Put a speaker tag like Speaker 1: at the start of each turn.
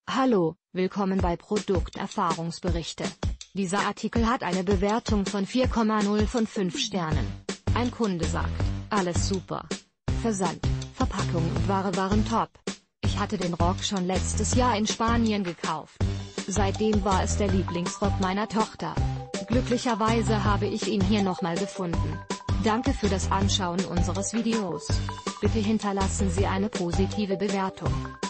Speaker 1: Hallo, willkommen bei Produkt-Erfahrungsberichte. Dieser Artikel hat eine Bewertung von 4,0 von 5 Sternen. Ein Kunde sagt, alles super. Versand, Verpackung und Ware waren top. Ich hatte den Rock schon letztes Jahr in Spanien gekauft. Seitdem war es der Lieblingsrock meiner Tochter. Glücklicherweise habe ich ihn hier nochmal gefunden. Danke für das Anschauen unseres Videos. Bitte hinterlassen Sie eine positive Bewertung.